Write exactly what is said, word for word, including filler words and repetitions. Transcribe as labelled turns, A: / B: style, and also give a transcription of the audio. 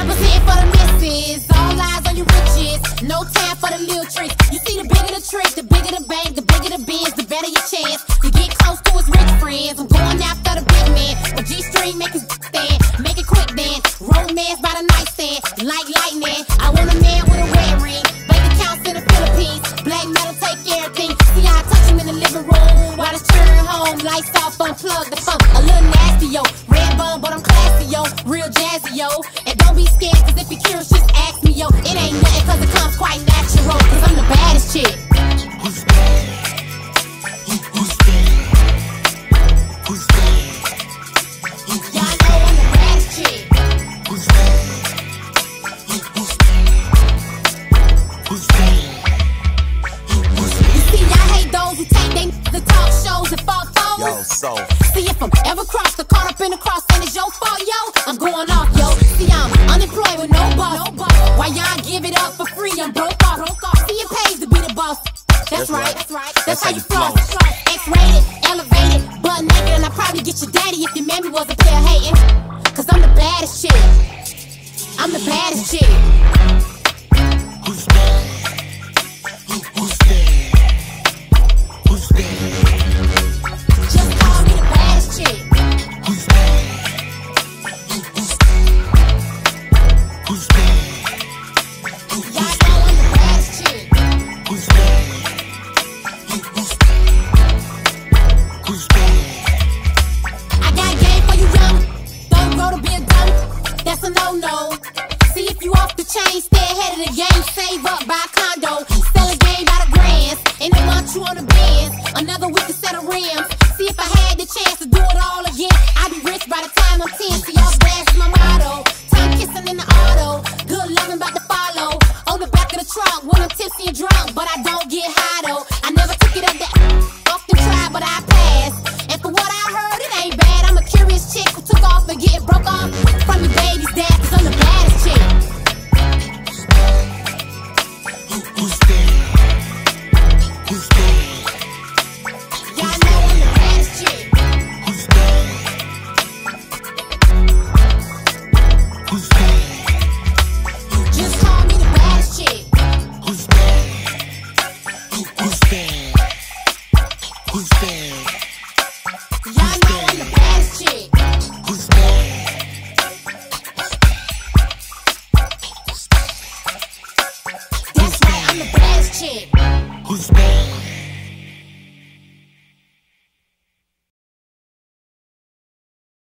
A: Representing for the misses, all eyes on you riches. No time for the little tricks. You see, the bigger the trick, the bigger the bank, the bigger the biz, the better your chance to get close to his rich friends. I'm going after the big man, but G-string make his stand, make it quick then. Romance by the nightstand, like lightning. I want a man with a red ring, bank accounts in the Philippines. Black metal take everything. See how I touch him in the living room while it's churn home. Lights off, unplug the funk. A little nasty, yo. Red bone, but I'm classy, yo. Real jazzy, yo. And don't be scared, cause if you're curious, just ask me, yo. It ain't nothing, cause it comes quite natural. Cause I'm the baddest chick.
B: Who's bad? Who, who's bad? Who's bad?
A: Y'all know I'm the baddest chick.
B: Who's bad? Who, who's bad? Who's bad?
A: You see, I hate those who take they the talk shows and fall
B: Yo,
A: forward.
B: so
A: See, if I'm ever crossed the caught up in the cross, and it's your fault, yo. I'm going off, yo. See, I'm unemployed with no boss. Why y'all give it up for free? I'm broke off. See, it pays to be the boss. That's right. That's right. That's how you floss. X-rated, elevated, butt naked, and I probably get your daddy if your mammy was a player hating. Cause I'm the baddest chick. I'm the baddest chick.
B: who's bad? Who, who's bad? Who's bad?
A: Just call me the baddest chick.
B: Who's bad? Who, who's bad? Who's bad? Who,
A: Y'all
B: who's
A: know I'm the baddest chick.
B: Who's bad? Who, who's bad? Who's bad?
A: I got game for you, young. Don't grow to be a dumb. That's a no-no. See, if you off the chain, stay ahead of the game. Save up, buy a condo. Sell a game by the grands. And they want you on the bands. Another week to set of rims. See, if I had the chance to do it all again, I'd be rich by the time I'm ten. See, y'all blast my motto. Tongue kissing in the auto. Good loving about to follow. On the back of the trunk when I'm tipsy and drunk. But I don't get high though. I never took it up that often tried, but I passed. And for what I heard, it ain't bad. I'm a curious chick who took off and getting broke off from your baby's dad. Cause I'm the baddest chick.
B: Who, who's bad? Who's bad?
A: Y'all know I'm the baddest chick.
B: Who's bad? Who's bad?
A: Just call me the baddest chick.
B: Who's bad? Who, who's bad? Who's bad?
A: Y'all know I'm the baddest chick.
B: Who's bad?
A: That's right, I'm the baddest chick.
B: Who's bad?